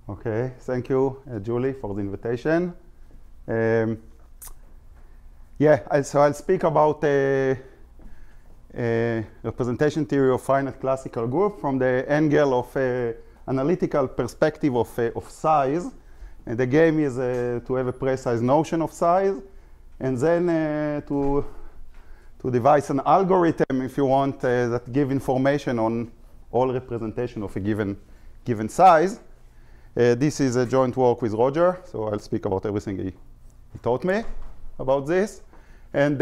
Okay, thank you, Julie, for the invitation. So I'll speak about representation theory of finite classical group from the angle of analytical perspective of size. And the game is to have a precise notion of size, and then to devise an algorithm, if you want, that give information on all representation of a given size. This is a joint work with Roger, so I'll speak about everything he taught me about this. And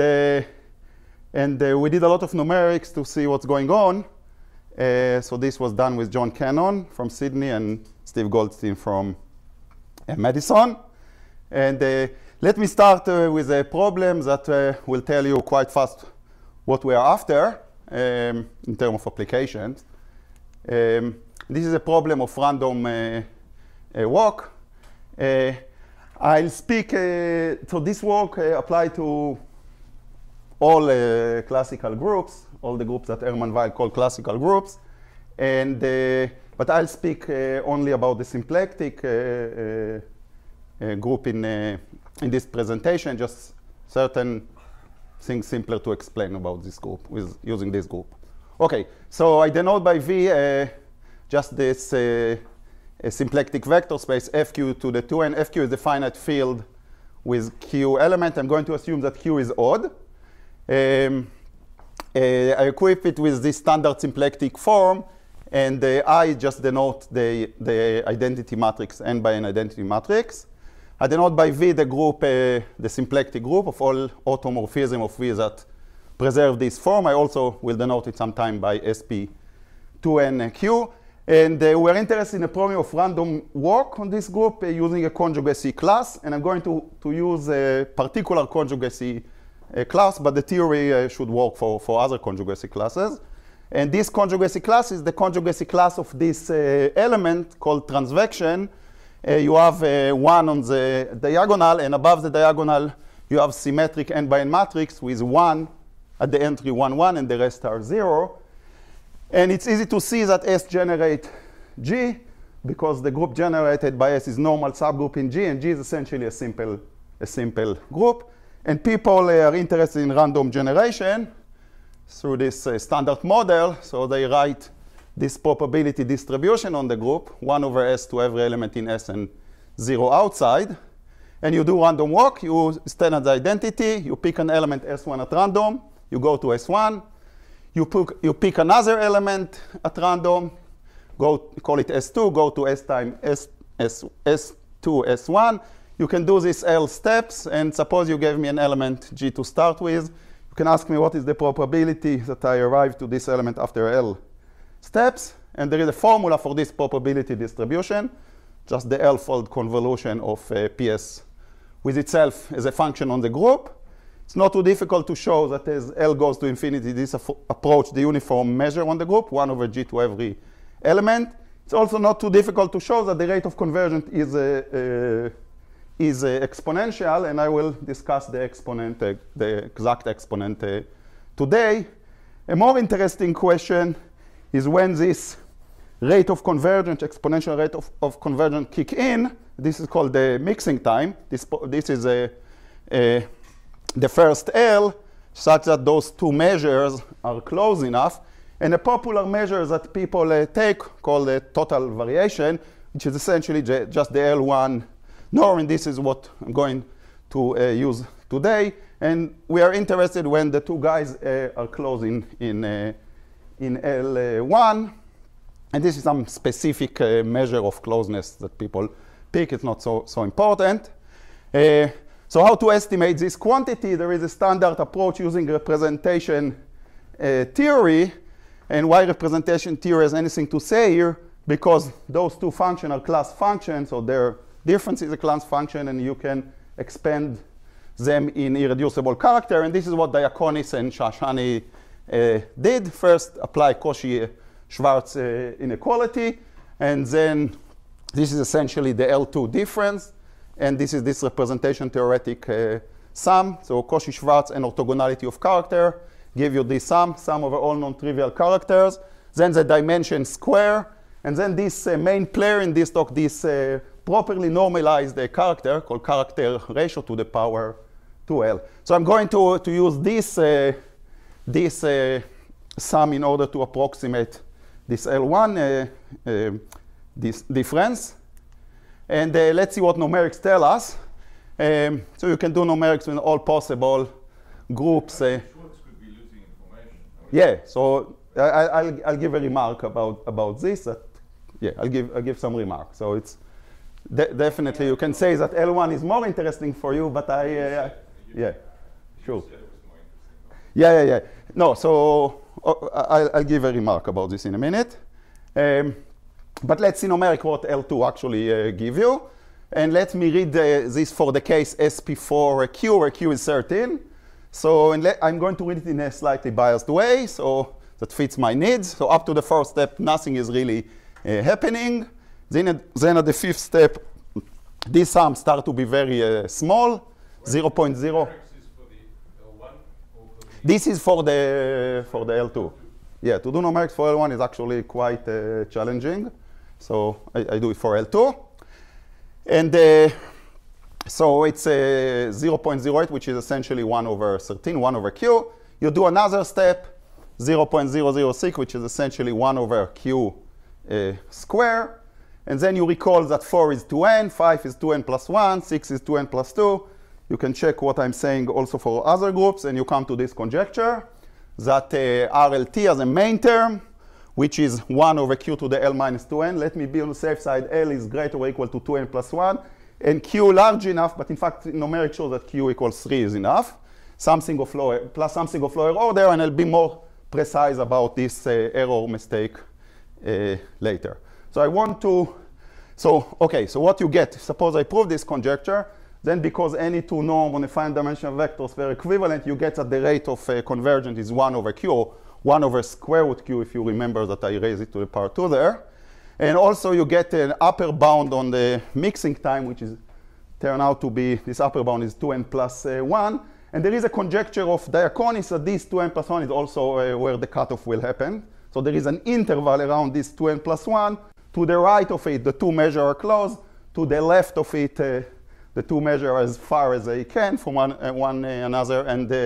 we did a lot of numerics to see what's going on. So this was done with John Cannon from Sydney and Steve Goldstein from Madison. And let me start with a problem that will tell you quite fast what we are after in terms of applications. This is a problem of random walk. I'll speak, so this work applies to all classical groups, all the groups that Hermann Weyl called classical groups. And, but I'll speak only about the symplectic group in this presentation, just certain things simpler to explain about this group with using this group. Okay, so I denote by V just this a symplectic vector space fq to the 2n. Fq is the finite field with q element. I'm going to assume that q is odd. I equip it with this standard symplectic form, and I just denote the identity matrix, n by n identity matrix. I denote by V the group, the symplectic group of all automorphism of V that preserve this form. I also will denote it sometime by sp2nq. And we're interested in a problem of random walk on this group using a conjugacy class. And I'm going to use a particular conjugacy class, but the theory should work for other conjugacy classes. And this conjugacy class is the conjugacy class of this element called transvection. You have 1 on the diagonal, and above the diagonal, you have symmetric n by n matrix with 1 at the entry 1, 1, and the rest are 0. And it's easy to see that S generate G, because the group generated by S is normal subgroup in G, and G is essentially a simple group. And people are interested in random generation through this standard model. So they write this probability distribution on the group, 1 over S to every element in S and 0 outside. And you do random walk. You standard identity. You pick an element S1 at random. You go to S1. You pick another element at random. Call it S2. Go to S time S2, S1. You can do these L steps. And suppose you gave me an element G to start with. You can ask me what is the probability that I arrive to this element after L steps. And there is a formula for this probability distribution, just the L-fold convolution of PS with itself as a function on the group. It's not too difficult to show that as L goes to infinity, this approach the uniform measure on the group, 1 over G to every element. It's also not too difficult to show that the rate of convergence is exponential, and I will discuss the exponent, the exact exponent today. A more interesting question is when this rate of convergence, exponential rate of convergence kick in. This is called the mixing time. This is the first L, such that those two measures are close enough. And a popular measure that people take called the total variation, which is essentially just the L1 norm, and this is what I'm going to use today. And we are interested when the two guys are close in L1. And this is some specific measure of closeness that people pick. It's not so important. So how to estimate this quantity? There is a standard approach using representation theory. And why representation theory has anything to say here? Because those two functions are class functions, so their difference is a class function, and you can expand them in irreducible character. And this is what Diaconis and Shashani did. First, apply Cauchy-Schwarz inequality. And then this is essentially the L2 difference. And this is this representation theoretic sum. So Cauchy-Schwarz and orthogonality of character give you this sum over all non-trivial characters. Then the dimension square And then this main player in this talk, this properly normalized character called character ratio to the power 2L. So I'm going to use this sum in order to approximate this L1 this difference. And let's see what numerics tell us. So you can do numerics in all possible groups. Schwartz could be losing information. Yeah, so I'll give a remark about this. Yeah, I'll give some remark. So it's definitely you can say that L1 is more interesting for you, but yeah, sure. Yeah. No, so I'll give a remark about this in a minute. But let's see numeric what L2 actually give you. And let me read this for the case SP4Q, where Q is 13. So I'm going to read it in a slightly biased way, so that fits my needs. So up to the first step, nothing is really happening. Then at the fifth step, these sums start to be very small, 0.0. This is for the L2. Yeah, to do numerics for L1 is actually quite challenging. So I do it for L2. And so it's 0.08, which is essentially 1 over 13, 1 over Q. You do another step, 0.006, which is essentially 1 over Q square. And then you recall that 4 is 2n, 5 is 2n plus 1, 6 is 2n plus 2. You can check what I'm saying also for other groups, and you come to this conjecture that RLT has a main term, which is 1 over Q to the L minus 2n. Let me be on the safe side. L is greater or equal to 2n plus 1. And Q large enough, but in fact, numeric shows that Q equals 3 is enough. Something of lower, plus something of lower order, and I'll be more precise about this error mistake later. So I want to, okay, so what you get, suppose I prove this conjecture, then because any two norm on a finite dimensional vectors were equivalent, you get that the rate of convergence is 1 over Q, or 1 over square root Q, if you remember that I raised it to the power 2 there. And also you get an upper bound on the mixing time, which is turn out to be, this upper bound is 2n plus 1. And there is a conjecture of Diaconis that this 2n plus 1 is also where the cutoff will happen. So there is an interval around this 2n plus 1. To the right of it, the two measures are close. To the left of it, the two measure as far as they can from one another.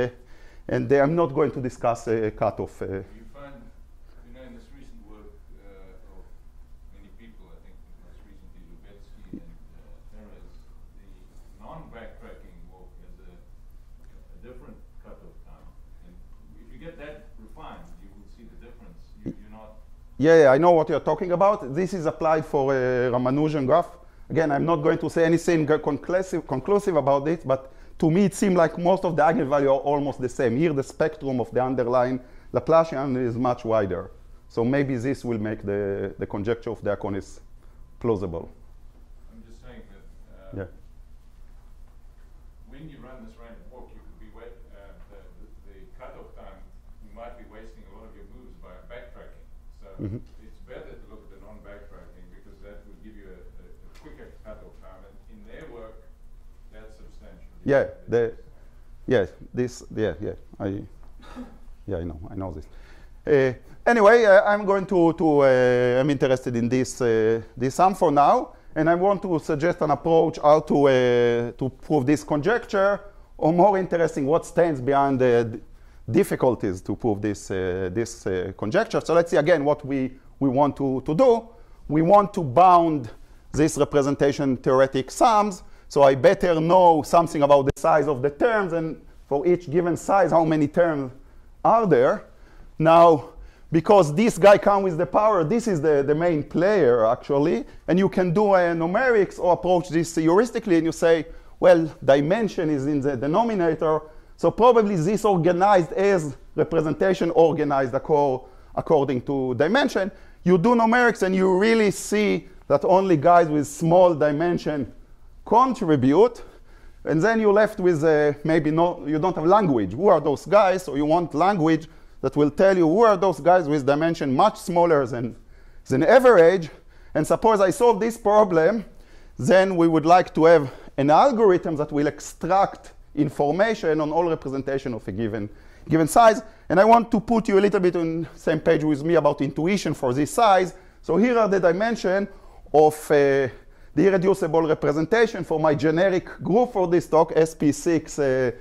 And I'm not going to discuss a cutoff. You find, in this recent work of many people, I think most recently Lubetsky and Perez, the non-backtracking walk has a different cutoff time. And if you get that refined, you will see the difference. You're not. Yeah, I know what you're talking about. This is applied for a Ramanujan graph. Again, I'm not going to say anything conclusive about it, but to me, it seemed like most of the eigenvalues are almost the same. Here, the spectrum of the underlying Laplacian is much wider. So maybe this will make the conjecture of Diaconis plausible. I'm just saying that when you run this random walk, you could be the cutoff time, you might be wasting a lot of your moves by backtracking. So it's better to look at the non-backtracking because that would give you a quicker cutoff time. And in their work, that's substantial. I know this. Anyway, I'm going I'm interested in this sum for now, and I want to suggest an approach how to prove this conjecture, or more interesting, what stands behind the difficulties to prove this conjecture. So let's see again what we want to do. We want to bound this representation theoretic sums. So I better know something about the size of the terms, and for each given size, how many terms are there. Now, because this guy comes with the power, this is the main player, actually. And you can do a numerics or approach this heuristically, and you say, well, dimension is in the denominator. So probably this organized as representation organized according to dimension. You do numerics, and you really see that only guys with small dimension contribute, and then you're left with maybe you don't have language. Who are those guys? So you want language that will tell you who are those guys with dimension much smaller than average. And suppose I solve this problem, then we would like to have an algorithm that will extract information on all representation of a given given size. And I want to put you a little bit on the same page with me about intuition for this size. So here are the dimension of the irreducible representation for my generic group for this talk, SP6,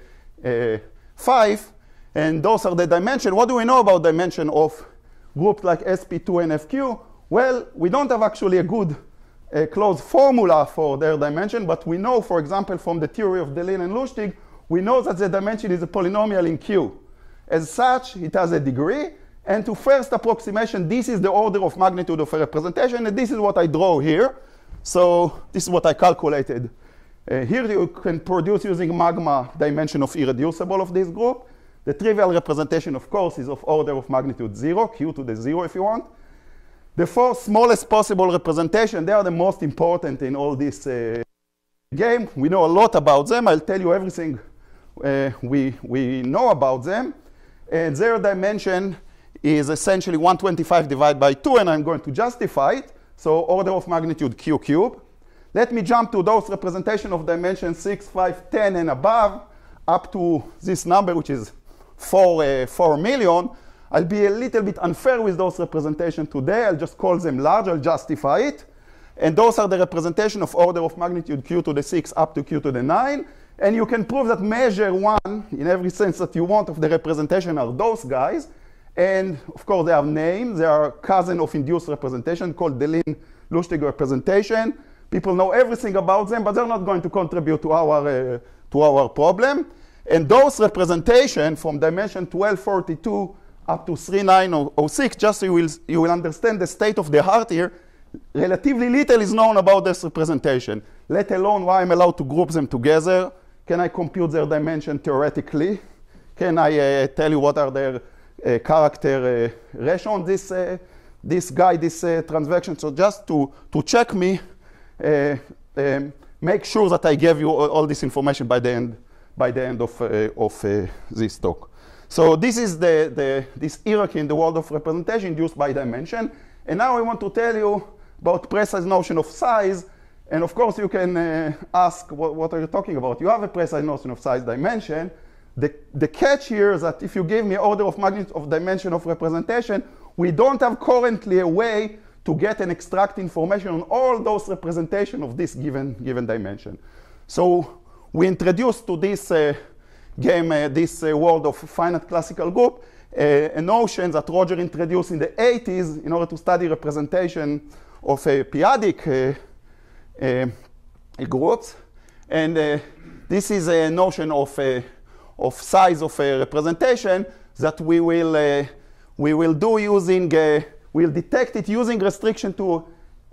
5. And those are the dimension. What do we know about dimension of groups like SP2 and FQ? Well, we don't have actually a good closed formula for their dimension, but we know, for example, from the theory of Deligne and Lustig, we know that the dimension is a polynomial in Q. As such, it has a degree. And to first approximation, this is the order of magnitude of a representation, and this is what I draw here. So this is what I calculated. Here you can produce using magma dimension of irreducible of this group. The trivial representation, of course, is of order of magnitude 0, Q to the 0 if you want. The four smallest possible representation, they are the most important in all this game. We know a lot about them. I'll tell you everything we know about them. And their dimension is essentially 125 divided by 2, and I'm going to justify it. So order of magnitude Q cubed. Let me jump to those representation of dimension 6, 5, 10, and above, up to this number, which is 4 million. I'll be a little bit unfair with those representations today. I'll just call them large. I'll justify it. And those are the representation of order of magnitude Q to the 6 up to Q to the 9. And you can prove that measure 1, in every sense that you want of the representation, are those guys. And of course, they have names. They are cousin of induced representation called Deligne-Lustig representation. People know everything about them, but they're not going to contribute to our problem. And those representation from dimension 1242 up to 3906, just so you will understand the state of the art here, relatively little is known about this representation, let alone why I'm allowed to group them together. Can I compute their dimension theoretically? Can I tell you what are their character ratio on this transaction? So just to check me, make sure that I gave you all this information by the end of this talk. So this is this hierarchy in the world of representation induced by dimension. And now I want to tell you about precise notion of size. And of course, you can ask, what are you talking about? You have a precise notion of size dimension. The catch here is that if you give me order of magnitude of dimension of representation, we don't have currently a way to get and extract information on all those representations of this given dimension. So we introduced to this game, this world of finite classical group, a notion that Roger introduced in the 80s in order to study representation of periodic groups. And this is a notion of size of a representation that we will do using, we'll detect it using restriction to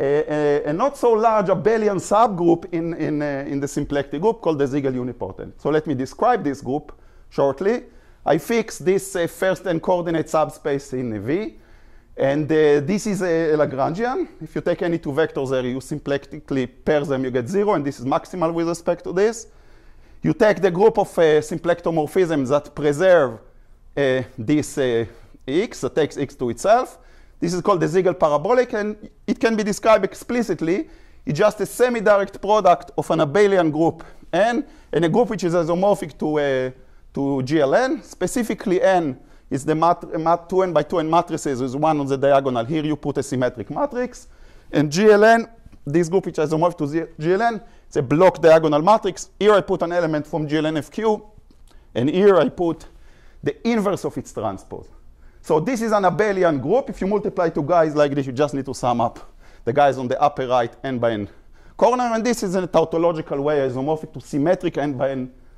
a not so large abelian subgroup in the symplectic group called the Ziegel unipotent. So let me describe this group shortly. I fix this first n coordinate subspace in V. And this is a Lagrangian. If you take any two vectors there, you symplectically pair them, you get 0. And this is maximal with respect to this. You take the group of symplectomorphisms that preserve this x, that takes x to itself. This is called the Ziegel parabolic, and it can be described explicitly. It's just a semi-direct product of an abelian group n, and a group which is isomorphic to GLN. Specifically, n is the 2n by 2n matrices with 1 on the diagonal. Here you put a symmetric matrix. And GLN, this group which is isomorphic to GLN, it's a block diagonal matrix. Here I put an element from GLN-FQ, and here I put the inverse of its transpose. So this is an abelian group. If you multiply two guys like this, you just need to sum up the guys on the upper right n by n corner. And this is in a tautological way isomorphic to symmetric n by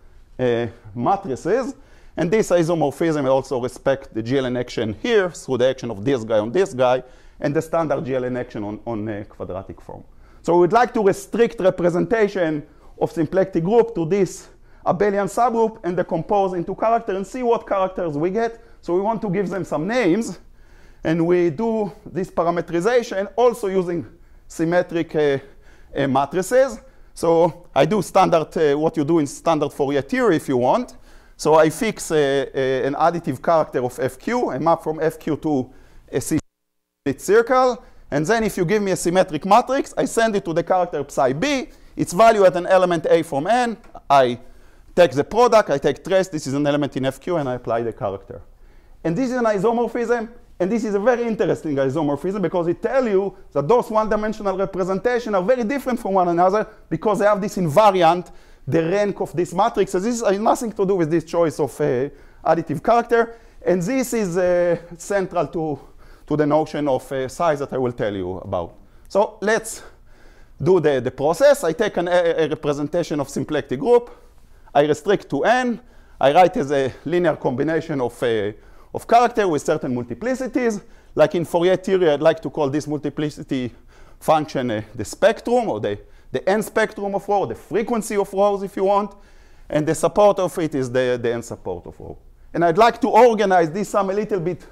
n matrices. And this isomorphism will also respect the GLN action here through the action of this guy on this guy and the standard GLN action on a quadratic form. So we would like to restrict representation of symplectic group to this abelian subgroup and decompose into character and see what characters we get. So we want to give them some names. And we do this parametrization also using symmetric matrices. So I do standard, what you do in standard Fourier theory if you want. So I fix an additive character of FQ, I map from FQ to a C-split circle. And then if you give me a symmetric matrix, I send it to the character psi b. Its value at an element A from n. I take the product, I take trace, this is an element in FQ, and I apply the character. And this is an isomorphism And this is a very interesting isomorphism because it tells you that those one-dimensional representations are very different from one another because they have this invariant, the rank of this matrix. So this has nothing to do with this choice of additive character. And this is central to the notion of size that I will tell you about. So let's do the process. I take a representation of symplectic group. I restrict to n. I write as a linear combination of character with certain multiplicities. Like in Fourier theory, I'd like to call this multiplicity function the spectrum, or the n spectrum of rho, the frequency of rows if you want. And the support of it is the n support of rho. And I'd like to organize this sum a little bit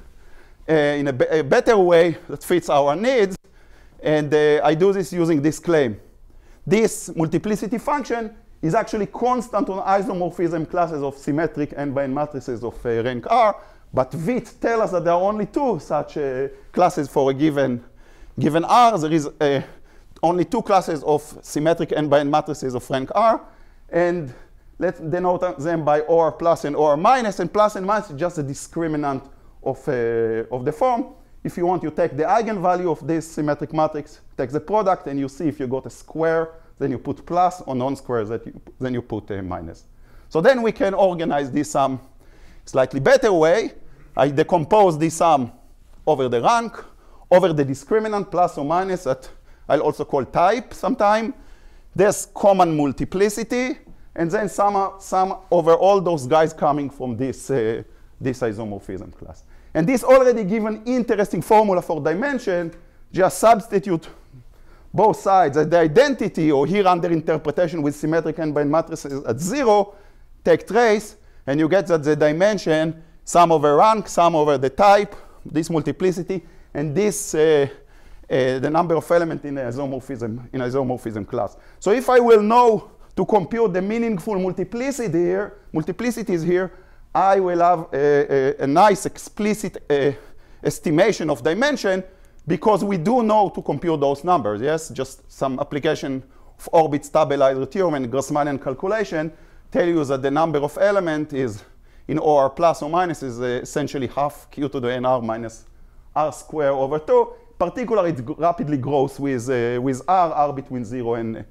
in a better way that fits our needs. And I do this using this claim. This multiplicity function is actually constant on isomorphism classes of symmetric n-by-n matrices of rank R. But Witt tells us that there are only two such classes for a given R. There is only two classes of symmetric n-by-n matrices of rank R. And let's denote them by OR plus and OR minus. And plus and minus is just a discriminant of the form. If you want, you take the eigenvalue of this symmetric matrix, take the product, and you see if you got a square, then you put plus, or non-square, then you put a minus. So then we can organize this sum slightly better way. I decompose this sum over the rank, over the discriminant plus or minus that I'll also call type sometime. There's common multiplicity, and then sum over all those guys coming from this isomorphism class. And this already gives an interesting formula for dimension. Just substitute both sides at the identity, or here under interpretation with symmetric n-by-n matrices at 0, take trace, and you get that the dimension, sum over rank, sum over the type, this multiplicity, and this the number of elements in isomorphism class. So if I will know to compute the meaningful multiplicities here, I will have a nice explicit estimation of dimension because we do know to compute those numbers, yes? Just some application of orbit stabilizer theorem and Grassmannian calculation tell you that the number of element is in OR plus or minus is essentially half q to the nr minus r square over 2. Particularly, it rapidly grows with r between 0 and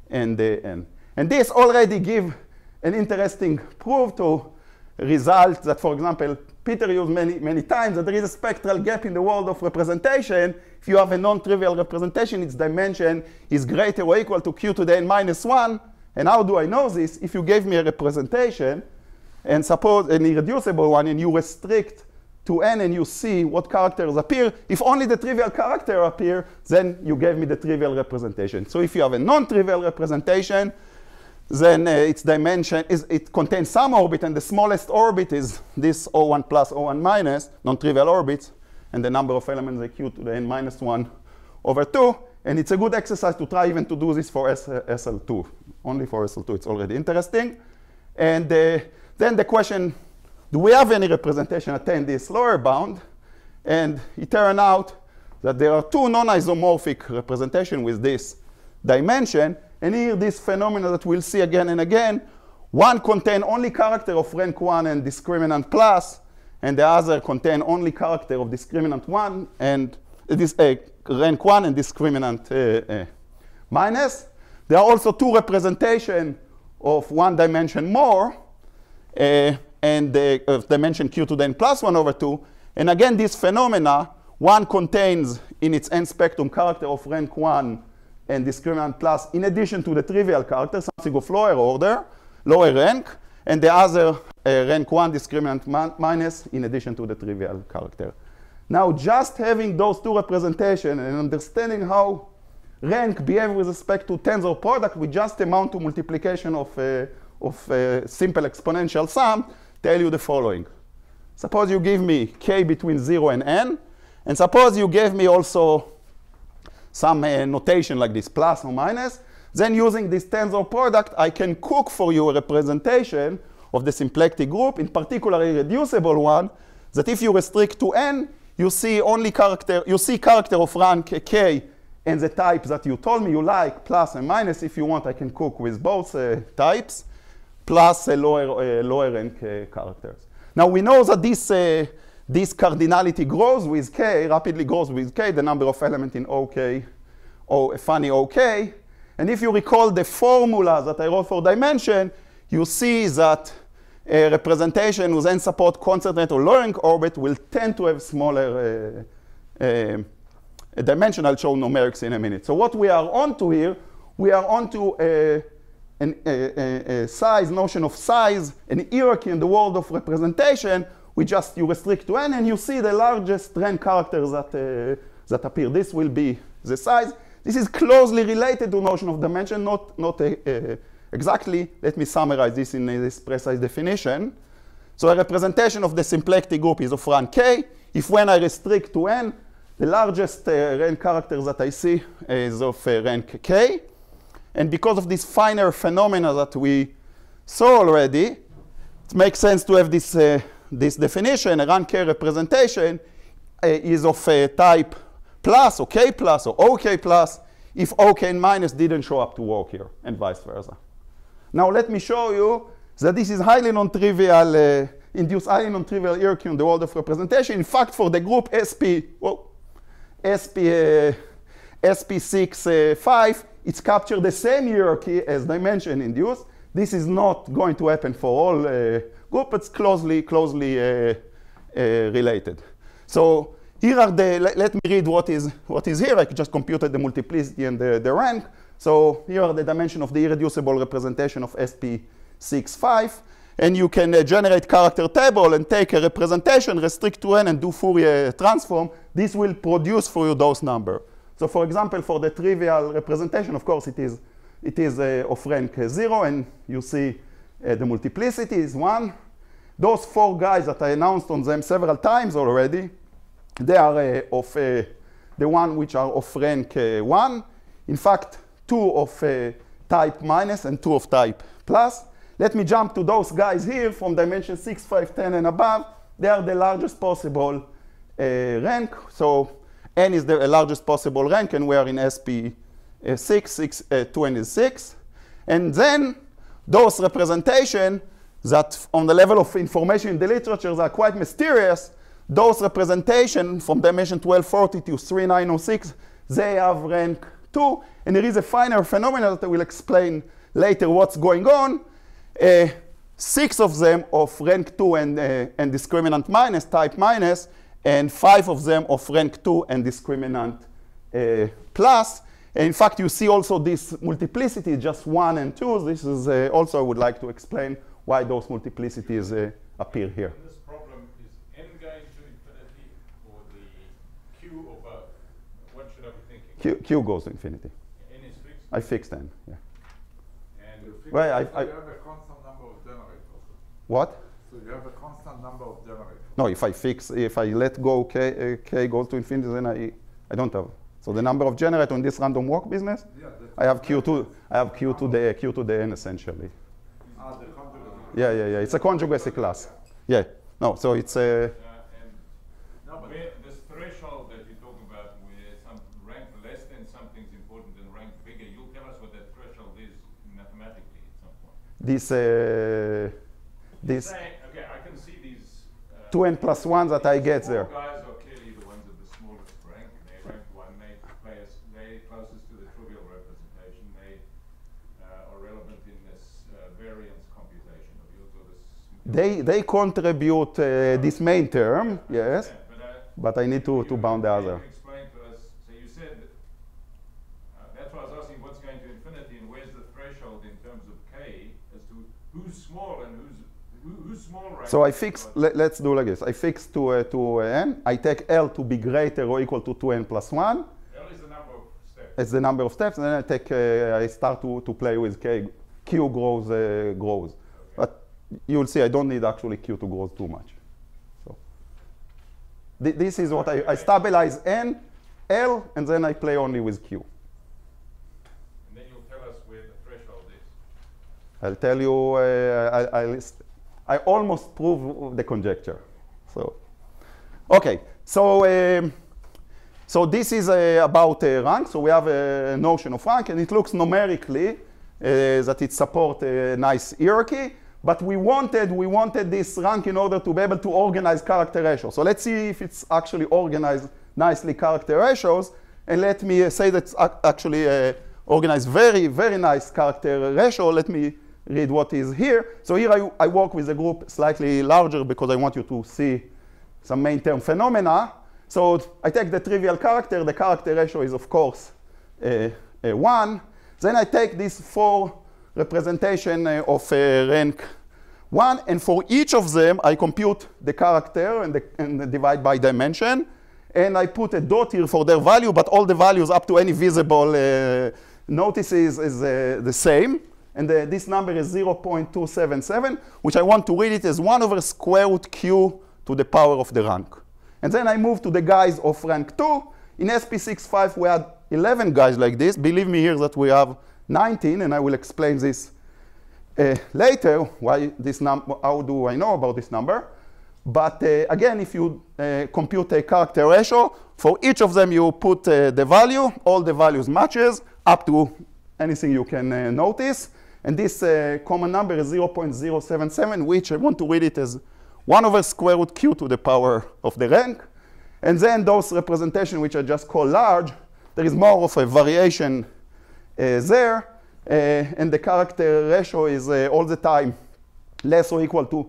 n. And this already gives an interesting proof to result that, for example, Peter used many times, that there is a spectral gap in the world of representation. If you have a non-trivial representation, its dimension is greater or equal to q to the n minus 1. And how do I know this? If you gave me a representation, and suppose an irreducible one, and you restrict to n and you see what characters appear, if only the trivial character appear, then you gave me the trivial representation. So if you have a non-trivial representation, then its dimension it contains some orbit, and the smallest orbit is this O1 plus O1 minus, non-trivial orbits, and the number of elements is q to the n minus 1 over 2. And it's a good exercise to try even to do this for SL2. Only for SL2 it's already interesting. And then the question, do we have any representation attain this lower bound? And it turned out that there are two non-isomorphic representations with this dimension. And here, this phenomenon that we'll see again and again, one contains only character of rank 1 and discriminant plus, and the other contains only character of discriminant 1 and rank 1 and discriminant minus. There are also two representations of one dimension more, and dimension q to the n plus 1 over 2. And again, this phenomena, one contains in its n spectrum character of rank 1 and discriminant plus, in addition to the trivial character, something of lower rank, and the other rank 1 discriminant minus, in addition to the trivial character. Now, just having those two representations and understanding how rank behaves with respect to tensor product with just amount to multiplication of simple exponential sum, tell you the following. Suppose you give me k between 0 and n, and suppose you gave me also some notation like this, plus or minus. Then using this tensor product, I can cook for you a representation of the symplectic group, in particular a reducible one, that if you restrict to n, you see character of rank k and the type that you told me you like, plus and minus. If you want, I can cook with both types, plus lower rank characters. Now we know that this cardinality grows with k, rapidly grows with k, the number of elements in OK, or funny OK. And if you recall the formula that I wrote for dimension, you see that a representation whose n-support constant or low-rank orbit will tend to have smaller dimension. I'll show numerics in a minute. So what we are onto here, we are onto a size, notion of size, an hierarchy in the world of representation. You restrict to n, and you see the largest rank characters that appear. This will be the size. This is closely related to notion of dimension, not exactly. Let me summarize this in this precise definition. So a representation of the symplectic group is of rank k. If when I restrict to n, the largest rank character that I see is of rank k. And because of this finer phenomena that we saw already, it makes sense to have this definition. A rank k representation is of type plus or k plus or OK plus if OK minus didn't show up to work here, and vice versa. Now let me show you that this is highly non-trivial, induce highly non-trivial hierarchy in the world of representation. In fact, for the group SP6, it's captured the same hierarchy as dimension induced. This is not going to happen for all groups, but it's closely related. So here are let me read what is here. I just computed the multiplicity and the rank. So here are the dimension of the irreducible representation of SP6, and you can generate character table and take a representation, restrict to n, and do Fourier transform. This will produce for you those numbers. So for example, for the trivial representation, of course, it is of rank 0, and you see the multiplicity is 1. Those 4 guys that I announced on them several times already, they are of the one which are of rank 1. In fact, 2 of type minus and 2 of type plus. Let me jump to those guys here from dimension 6, 5, 10, and above. They are the largest possible rank. So n is the largest possible rank, and we are in SP6, 2n is 6. And then those representations that on the level of information in the literature are quite mysterious, those representations from dimension 1240 to 3906, they have rank 2. And there is a finer phenomenon that I will explain later what's going on. 6 of them of rank 2 and discriminant minus, type minus, and 5 of them of rank 2 and discriminant plus. And in fact, you see also this multiplicity, just 1 and 2. This is also I would like to explain why those multiplicities appear here. In this problem, is n going to infinity or the q or both? What should I be thinking? Q goes to infinity. N is fixed? I fixed n, yeah. And Well, you have a constant number of generators. What? So you have a constant number of generators. No, if I let go k goes to infinity, then I don't have. So the number of generators in this random walk business, Yeah, I have q to the n essentially. The conjugate. Yeah. It's a conjugacy class. Yeah. No, so it's a. no, but this threshold that you talk about, where some rank less than something's important than rank bigger, you'll tell us what that threshold is mathematically at some point. This. Okay, I can see these 2n plus 1 that I get there. Guys are clearly the ones of the smallest rank. They rank 1. They closest to the trivial representation. They are relevant in this variance computation of yours or this. They contribute this main term, yes, but I need to bound the other. Explain to us. So you said that's why I was asking what's going to infinity and where's the threshold in terms of k as to who's small and who's small rank. So I fix. Let's do like this. I fix to n. I take L to be greater or equal to 2n plus 1. L is the number of steps. It's the number of steps, and then I start to play with k. Q grows. Okay. But you'll see I don't need actually Q to grow too much. So this is what I stabilize n, L, and then I play only with Q. And then you'll tell us where the threshold is. I'll tell you. I almost prove the conjecture. So, okay. So this is about rank. So we have a notion of rank, and it looks numerically that it supports a nice hierarchy. but we wanted this rank in order to be able to organize character ratios. So let's see if it's actually organized nicely character ratios. And let me say that's actually organized very, very nice character ratio. Let me read what is here. So here I work with a group slightly larger because I want you to see some main term phenomena. So I take the trivial character. The character ratio is, of course, 1. Then I take these 4 representation of rank 1. And for each of them, I compute the character and divide by dimension. And I put a dot here for their value, but all the values up to any visible notices is the same. And this number is 0.277, which I want to read it as 1 over square root q to the power of the rank. And then I move to the guys of rank 2. In SP65, we had 11 guys like this. Believe me here that we have 19, and I will explain this later, why this number, how do I know about this number. But again, if you compute a character ratio, for each of them you put the value, all the values matches, up to anything you can notice. And this common number is 0.077, which I want to read it as 1 over square root q to the power of the rank. And then those representations, which I just call large, there is more of a variation there. And the character ratio is all the time less or equal to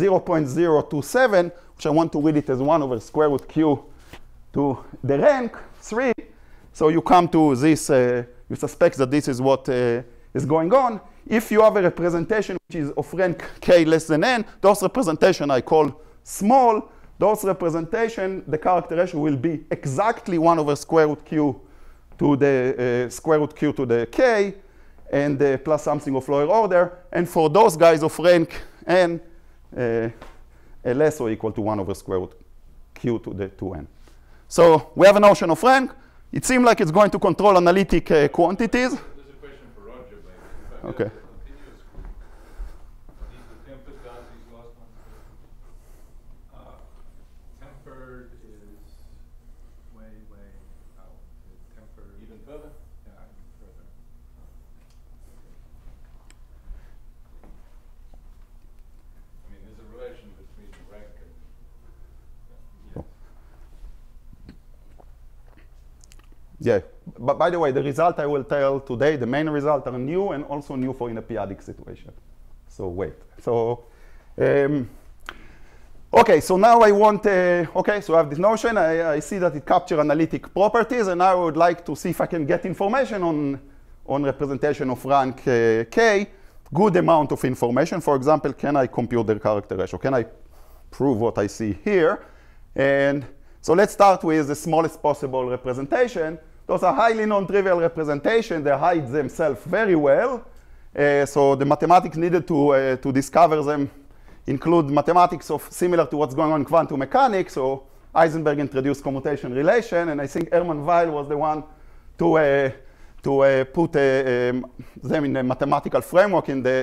0.027, which I want to read it as 1 over square root q to the rank 3. So you come to this, you suspect that this is what is going on. If you have a representation which is of rank k less than n, those representation I call small. Those representation, the character ratio will be exactly 1 over square root q to the square root q to the k, and plus something of lower order. And for those guys of rank n, less or equal to 1 over square root q to the 2n. So we have a notion of rank. It seems like it's going to control analytic quantities. There's a question for Roger, maybe. Okay. Continuous group. These the tempered guys, these last ones. Tempered is way out. Tempered Even further? yeah, even further. I mean, there's a relation between rank and. Yeah, but by the way, the result I will tell today, the main result are new and also new for in a periodic situation. So wait. So, okay, so now I want, okay, so I have this notion. I see that it captures analytic properties, and now I would like to see if I can get information on representation of rank k, good amount of information. For example, can I compute the character ratio? Can I prove what I see here? And so let's start with the smallest possible representation. Those are highly non-trivial representations. They hide themselves very well. So the mathematics needed to discover them include mathematics of similar to what's going on in quantum mechanics. So Heisenberg introduced commutation relation, and I think Hermann Weyl was the one to put them in a mathematical framework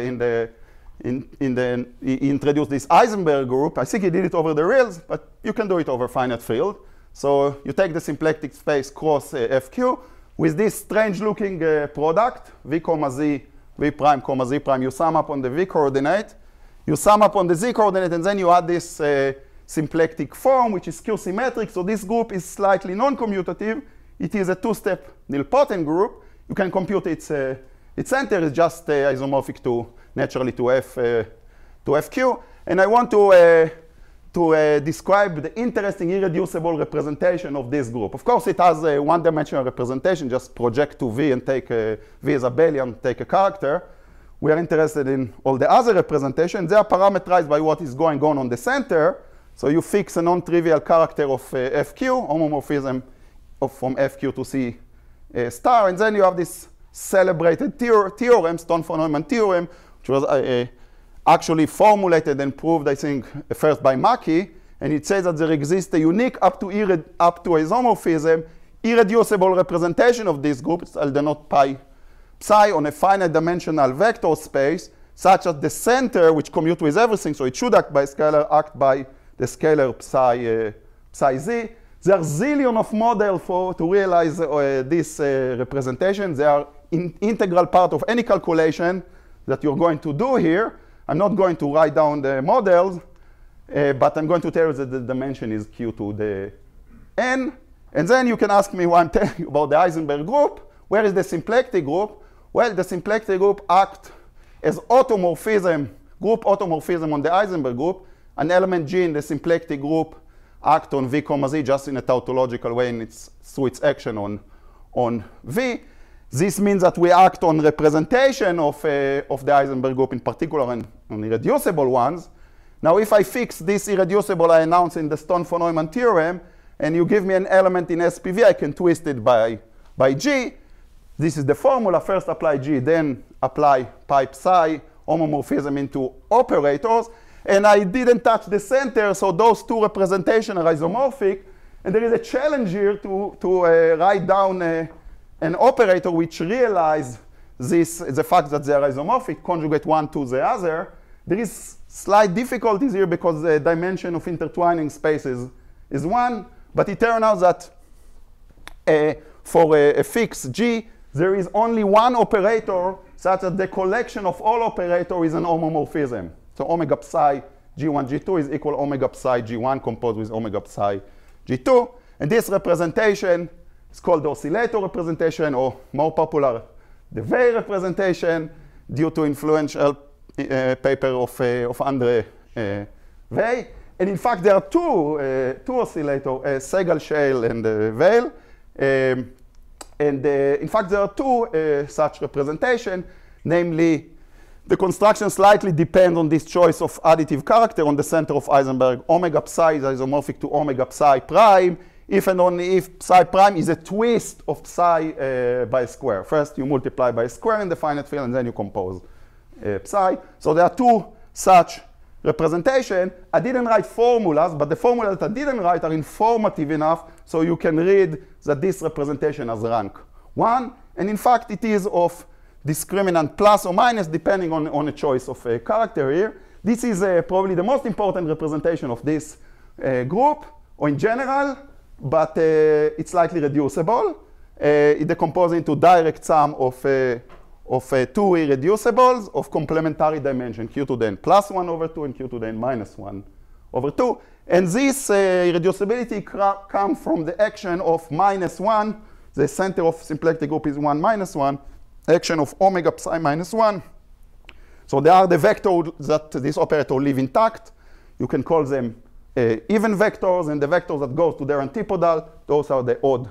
he introduced this Heisenberg group. I think he did it over the reals, but you can do it over finite field. So you take the symplectic space cross FQ with this strange looking product, V comma Z, V prime comma Z prime. You sum up on the V coordinate, you sum up on the Z coordinate, and then you add this symplectic form, which is Q-symmetric. So this group is slightly non-commutative. It is a two-step nilpotent group. You can compute its center is just isomorphic to naturally to FQ. And I want to describe the interesting irreducible representation of this group. Of course, it has a one-dimensional representation. Just project to V and take V as abelian, take a character. We are interested in all the other representations. They are parameterized by what is going on the center. So you fix a non-trivial character of FQ, homomorphism from FQ to C star. And then you have this celebrated theorem, Stone-von-Neumann theorem, which was actually formulated and proved, I think, first by Mackey. And it says that there exists a unique up to isomorphism, irreducible representation of this group. I'll denote psi on a finite dimensional vector space, such that the center, which commute with everything, so it should act by scalar, act by the scalar psi z. There are zillion of models to realize this representation. They are integral part of any calculation that you're going to do here. I'm not going to write down the models, but I'm going to tell you that the dimension is q to the n. And then you can ask me why I'm telling you about the Heisenberg group. Where is the symplectic group? Well, the symplectic group acts as automorphism, group automorphism on the Heisenberg group. An element G in the symplectic group acts on V, Z just in a tautological way, and it's through its action on V. This means that we act on representation of the Heisenberg group in particular and on irreducible ones. Now, if I fix this irreducible I announced in the Stone-von Neumann theorem, and you give me an element in SPV, I can twist it by G. This is the formula. First apply G, then apply pi psi homomorphism into operators. And I didn't touch the center, so those two representations are isomorphic. And there is a challenge here to write down an operator which realizes the fact that they are isomorphic, conjugate one to the other. There is slight difficulties here because the dimension of intertwining spaces is 1. But it turns out that for a fixed G, there is only one operator such that the collection of all operators is an homomorphism. So omega psi G1, G2 is equal omega psi G1 composed with omega psi G2. And this representation is called the oscillator representation, or more popular, the Weil representation, due to influential paper of Andre Weil. And in fact, there are two oscillators, Segal-Scheil and Weil. In fact, there are two such representations, namely, the construction slightly depends on this choice of additive character on the center of Heisenberg. Omega psi is isomorphic to omega psi prime, if and only if psi prime is a twist of psi by a square. First, you multiply by a square in the finite field, and then you compose psi. So there are two such representation. I didn't write formulas, but the formulas that I didn't write are informative enough so you can read that this representation has rank 1. And in fact, it is of discriminant plus or minus depending on a choice of a character here. This is probably the most important representation of this group, or in general, but it's slightly reducible. It decomposes into direct sum of two irreducibles of complementary dimension, q to the n plus 1 over 2 and q to the n minus 1 over 2. And this irreducibility comes from the action of minus 1. The center of symplectic group is 1 minus 1. Action of omega psi minus 1. So they are the vectors that this operator leave intact. You can call them even vectors, and the vectors that go to their antipodal, those are the odd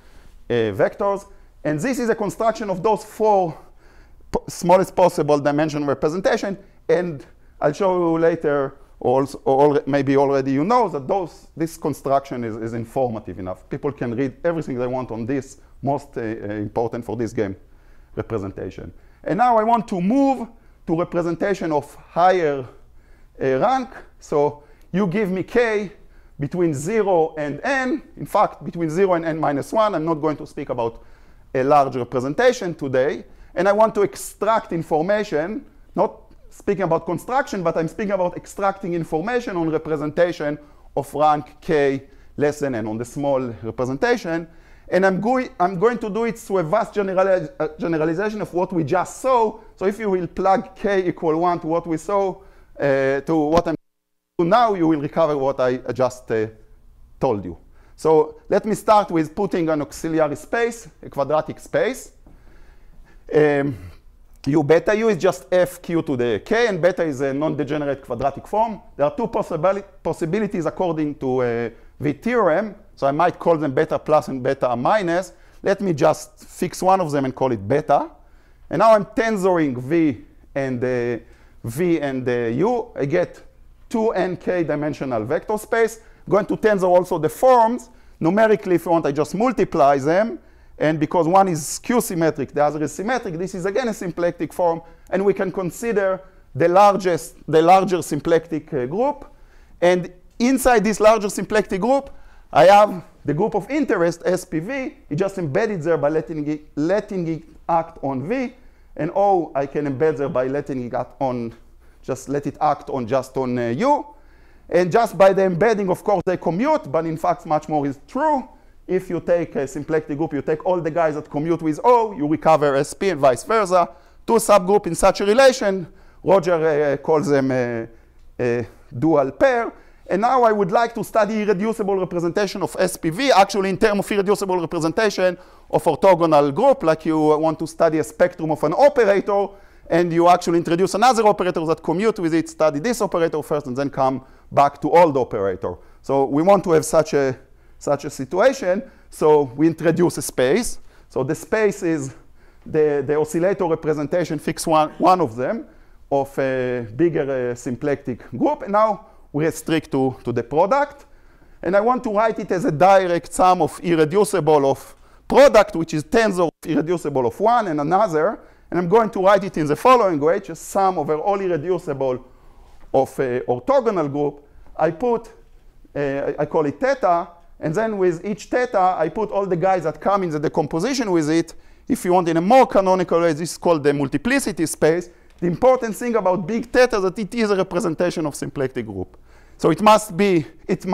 vectors. And this is a construction of those 4 smallest possible dimension representation. And I'll show you later, or maybe already you know, that this construction is informative enough. People can read everything they want on this, most important for this game representation. And now I want to move to representation of higher rank. So you give me k between 0 and n. In fact, between 0 and n minus 1. I'm not going to speak about a large representation today. And I want to extract information, not speaking about construction, but I'm speaking about extracting information on representation of rank k less than n, on the small representation. And I'm going to do it through a vast generalization of what we just saw. So if you will plug k equal 1 to what we saw, to what I'm doing now, you will recover what I just told you. So let me start with putting an auxiliary space, a quadratic space. U beta u is just fq to the k, and beta is a non-degenerate quadratic form. There are two possibilities according to the theorem. So I might call them beta plus and beta minus. Let me just fix one of them and call it beta. And now I'm tensoring v and u. I get 2nk dimensional vector space. I'm going to tensor also the forms. Numerically, if you want, I just multiply them. And because one is skew-symmetric, the other is symmetric, this is again a symplectic form. And we can consider the larger symplectic group. And inside this larger symplectic group, I have the group of interest, SPV. It just embedded there by letting it act on V. And O, I can embed there by letting it act on, just let it act on just on U. And just by the embedding, of course, they commute. But in fact, much more is true. If you take a symplectic group, you take all the guys that commute with O, you recover SP and vice versa. Two subgroups in such a relation Roger calls them a dual pair. And now I would like to study irreducible representation of SPV, actually in terms of irreducible representation of orthogonal group, like you want to study a spectrum of an operator, and you actually introduce another operator that commute with it, study this operator first, and then come back to old operator. So we want to have such a situation. So we introduce a space. So the space is the oscillator representation, fix one of them, of a bigger symplectic group. And now we restrict to the product. And I want to write it as a direct sum of irreducible of product, which is tensor of irreducible of one and another. And I'm going to write it in the following way, just sum over all irreducible of an orthogonal group. I call it theta. And then with each theta, I put all the guys that come in the decomposition with it. If you want in a more canonical way, this is called the multiplicity space. The important thing about big theta is that it is a representation of symplectic group. So it might be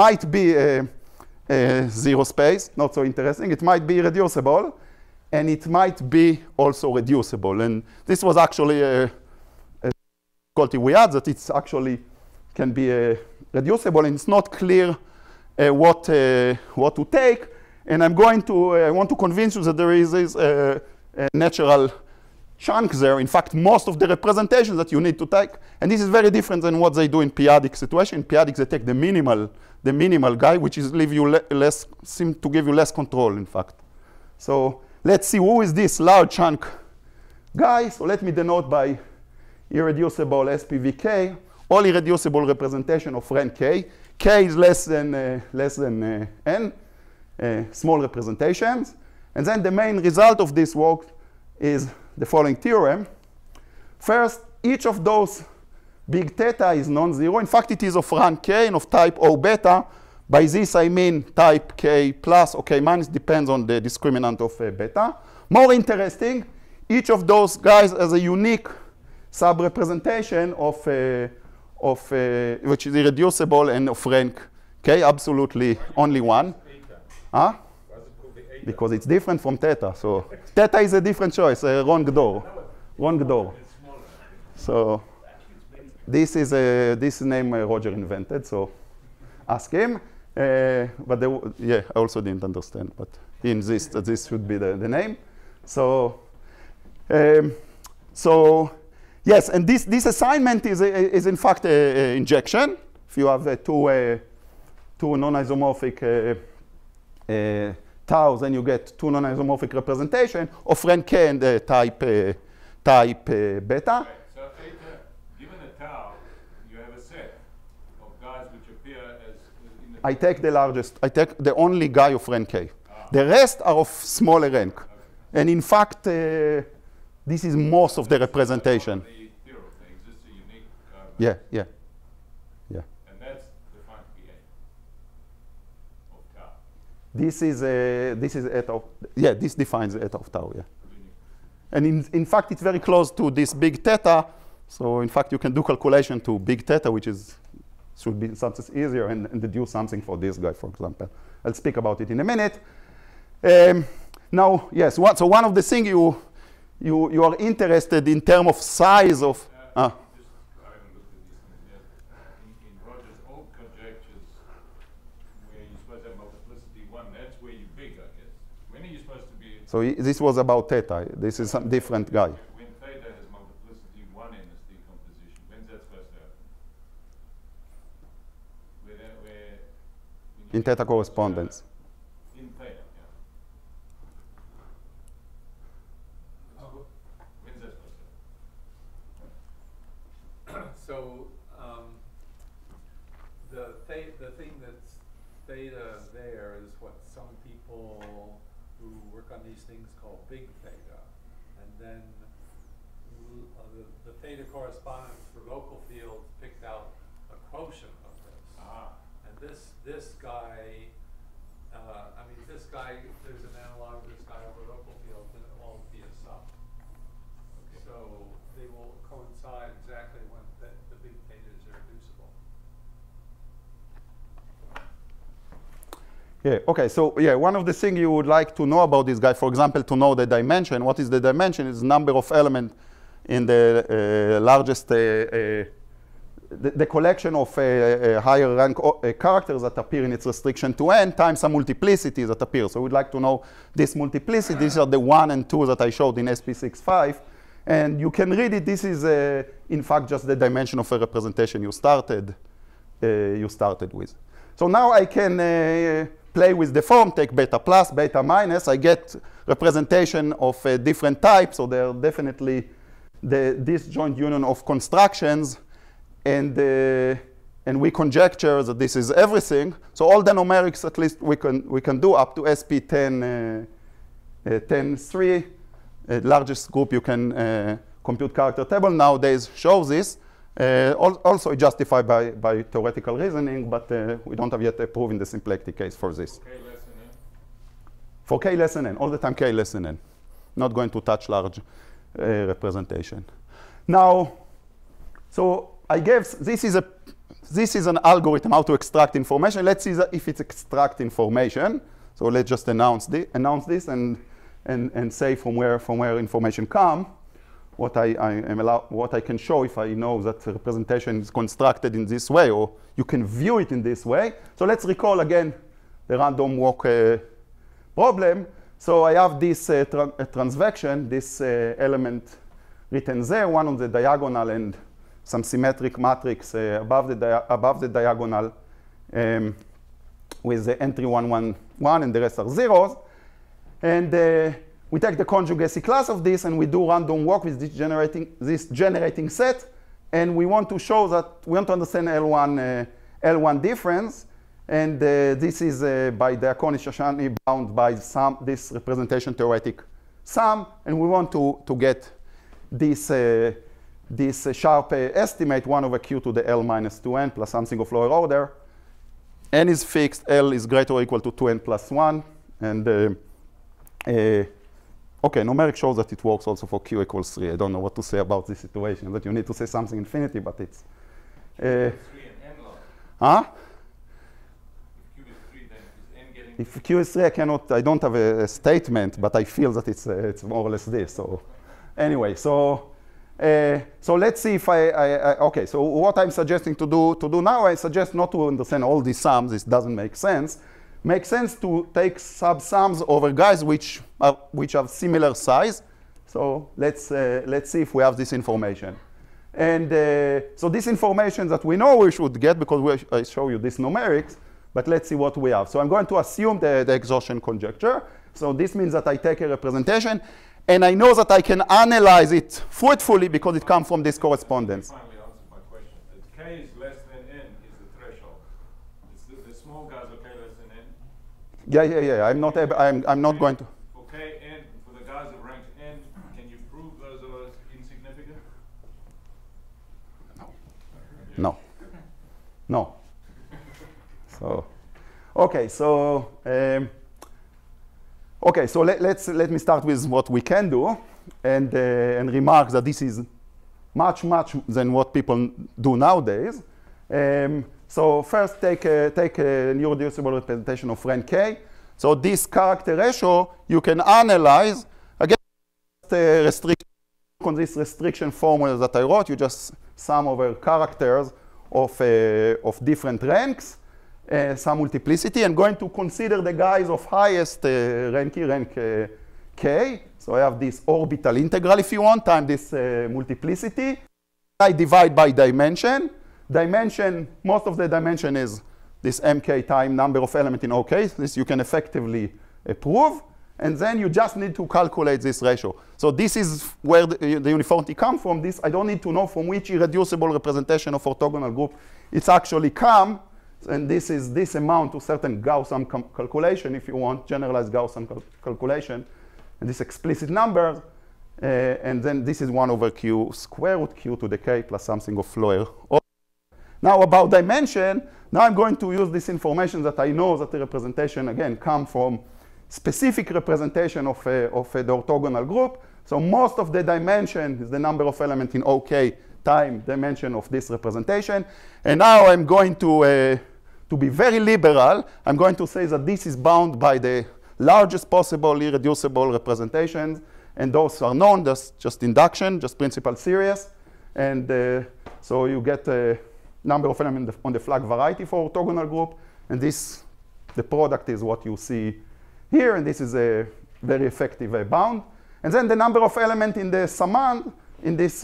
a zero space, not so interesting. It might be reducible, and it might be also reducible. And this was actually a difficulty we had, that it's actually can be reducible, and it's not clear what to take. And I want to convince you that there is a natural chunk there. In fact, most of the representations that you need to take, and this is very different than what they do in p-adic situation. In p-adic, they take the minimal guy, which is seem to give you less control, in fact. So let's see who is this large chunk guy. So let me denote by irreducible SPVK, all irreducible representation of rank K. K is less than n, small representations. And then the main result of this work is the following theorem. First, each of those big theta is non-zero. In fact, it is of rank K and of type O beta. By this, I mean type K plus or K minus, depends on the discriminant of beta. More interesting, each of those guys has a unique sub-representation of which is irreducible and of rank K, absolutely only one. Huh? Because it's different from theta. So theta is a different choice, a wrong door. Wrong door. So this is name Roger invented, so ask him. But I also didn't understand, but he insists that this should be the name. So yes, and this assignment is in fact an injection. If you have two non-isomorphic tau, then you get two non-isomorphic representation of rank K and type beta. Right. So given a tau, you have a set of guys which appear as in the... I take the only guy of rank K. The rest are of smaller rank. Okay. And in fact, this is most of the representation. The theorem, there exists a unique Yeah. And that's defined to be A of tau. This is eta of, this defines the eta of tau, yeah. And in fact, it's very close to this big theta. So in fact, you can do calculation to big theta, which should be something easier, and deduce something for this guy, for example. I'll speak about it in a minute. Now, yes, so one of the things you are interested in terms of size of... I haven't looked at these things yet. In Roger's old conjectures, where you're supposed to have multiplicity 1, that's where you're big, I guess. When are you supposed to be... So this was about theta. This is some different guy. When theta has multiplicity 1 in this decomposition, when's that supposed to happen? In theta correspondence. In theta, yeah. When's that supposed to happen? So the thing that's theta there is what some people who work on these things call big theta, and then the theta correspondence for local fields picked out a quotient of this. And this guy, there's an analog of this guy over local fields, and it will all be a sum. Okay. So they will coincide exactly when the big theta is irreducible. Yeah, okay, so one of the things you would like to know about this guy, for example, to know the dimension. What is the dimension? It's the number of elements largest, the collection of higher rank characters that appear in its restriction to n times some multiplicity that appears. So we'd like to know this multiplicity. These are the 1 and 2 that I showed in SP65. And you can read it. This is, in fact, just the dimension of a representation you started with. So now I can play with the form, take beta plus, beta minus. I get representation of different types. So they're definitely the disjoint union of constructions. And we conjecture that this is everything. So all the numerics, at least, we can do up to SP10, 10.3. Largest group you can compute character table nowadays shows this. Also justified by theoretical reasoning, but we don't have yet proven the symplectic case for this. K less than n? For k less than n, all the time k less than n. Not going to touch large representation. Now, so I gave, this is an algorithm how to extract information. Let's see if it's extract information. So let's just announce this and say from where information come. What I can show if I know that the representation is constructed in this way, or you can view it in this way. So let's recall again the random walk problem. So I have this transvection, this element written there, one on the diagonal and some symmetric matrix above the diagonal with the entry 1, 1, 1, and the rest are zeros. And we take the conjugacy class of this, and we do random walk with this generating set. And we want to show that we want to understand L1 difference. And this is by Diaconis-Shoshani bound by this representation theoretic sum. And we want to get this sharp estimate 1 over q to the L minus 2n plus something of lower order. N is fixed, L is greater or equal to 2n plus 1. And OK, numeric shows that it works also for q equals 3. I don't know what to say about this situation, that you need to say something infinity, but it's 3 and n log. Huh? If q is 3, then is n getting? If q is 3, I don't have a statement, but I feel that it's more or less this. So anyway, so let's see if OK, so what I'm suggesting to do now, I suggest not to understand all these sums. This doesn't make sense. Makes sense to take subsums over guys which have similar size. So let's see if we have this information. And so this information that we know we should get, because I show you this numerics, but let's see what we have. So I'm going to assume the exhaustion conjecture. So this means that I take a representation, and I know that I can analyze it fruitfully because it comes from this correspondence. Finally answered my question. If k is less than n is the threshold. It's the small guys are k less than n. Yeah. I'm not going to. For k n, for the guys of rank n, can you prove those are insignificant? No. So, OK, so let me start with what we can do, and remark that this is much than what people do nowadays. So first, take a irreducible representation of rank k. So this character ratio you can analyze again. On this restriction formula that I wrote, you just sum over characters of different ranks, some multiplicity, and going to consider the guys of highest rank k. So I have this orbital integral, if you want, time this multiplicity. I divide by dimension. Most of the dimension is this mk time number of element in OK. This you can effectively prove. And then you just need to calculate this ratio. So this is where the uniformity comes from. This I don't need to know from which irreducible representation of orthogonal group it's actually come. And this is this amount to certain Gaussian calculation, if you want, generalized Gaussian calculation. And this explicit number. And then this is 1 over q square root q to the k plus something of lower order. Now about dimension, now I'm going to use this information that I know that the representation, again, come from specific representation of the orthogonal group. So most of the dimension is the number of elements in OK time dimension of this representation. And now I'm going to be very liberal. I'm going to say that this is bound by the largest possible irreducible representations. And those are known, that's just induction, just principal series. And so you get a number of elements on the flag variety for orthogonal group. And this, the product is what you see here. And this is a very effective bound. And then the number of elements in the summand, in this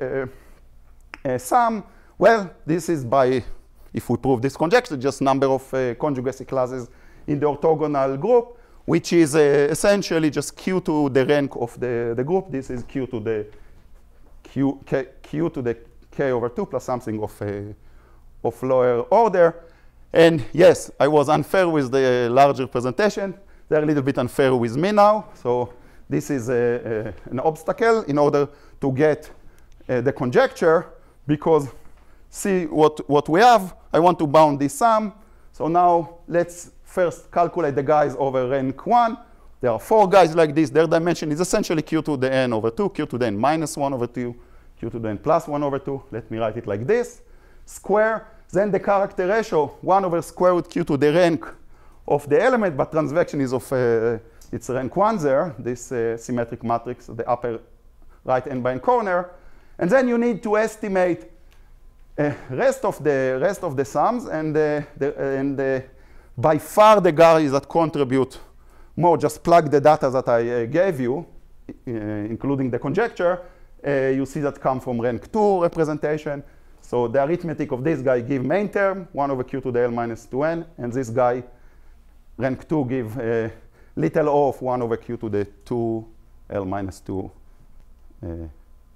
sum, well, this is by, if we prove this conjecture, just number of conjugacy classes in the orthogonal group, which is essentially just q to the rank of the group. This is q to the q to the k over 2 plus something of lower order. And yes, I was unfair with the large representation. They're a little bit unfair with me now. So this is an obstacle in order to get the conjecture, because see what we have. I want to bound this sum. So now let's first calculate the guys over rank 1. There are 4 guys like this. Their dimension is essentially q to the n over 2, q to the n minus 1 over 2, q to the n plus 1 over 2. Let me write it like this. Square. Then the character ratio, 1 over square root q to the rank of the element, but transvection is of its rank 1 there, this symmetric matrix, the upper right n by n corner. And then you need to estimate rest of the sums, and by far the guys that contribute more, just plug the data that I gave you, including the conjecture, you see that come from rank 2 representation. So the arithmetic of this guy give main term, 1 over q to the l minus 2n, and this guy, rank 2, give little o of 1 over q to the 2l minus 2 n.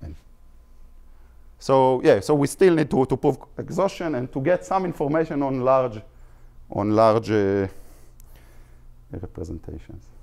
So yeah, so we still need to prove exhaustion and to get some information on large representations.